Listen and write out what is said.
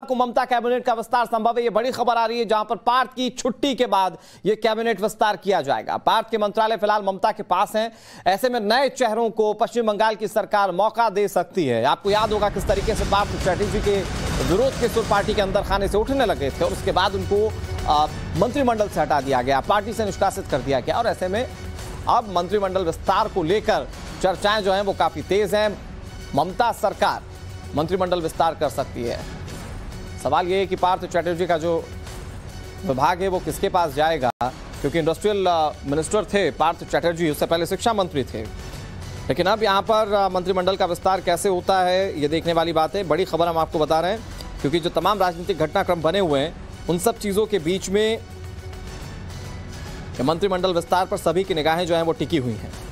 को ममता कैबिनेट का विस्तार संभव है, ये बड़ी खबर आ रही है, जहां पर पार्थ की छुट्टी के बाद ये कैबिनेट विस्तार किया जाएगा। पार्थ के मंत्रालय फिलहाल ममता के पास हैं, ऐसे में नए चेहरों को पश्चिम बंगाल की सरकार मौका दे सकती है। आपको याद होगा किस तरीके से पार्थ चैटर्जी के विरोध के सुर पार्टी के अंदर खाने से उठने लगे थे और उसके बाद उनको मंत्रिमंडल से हटा दिया गया, पार्टी से निष्कासित कर दिया गया। और ऐसे में अब मंत्रिमंडल विस्तार को लेकर चर्चाएं जो हैं वो काफी तेज हैं। ममता सरकार मंत्रिमंडल विस्तार कर सकती है। सवाल ये है कि पार्थ चैटर्जी का जो विभाग है वो किसके पास जाएगा, क्योंकि इंडस्ट्रियल मिनिस्टर थे पार्थ चैटर्जी, उससे पहले शिक्षा मंत्री थे। लेकिन अब यहाँ पर मंत्रिमंडल का विस्तार कैसे होता है ये देखने वाली बात है। बड़ी खबर हम आपको बता रहे हैं, क्योंकि जो तमाम राजनीतिक घटनाक्रम बने हुए हैं उन सब चीज़ों के बीच में मंत्रिमंडल विस्तार पर सभी की निगाहें जो हैं वो टिकी हुई हैं।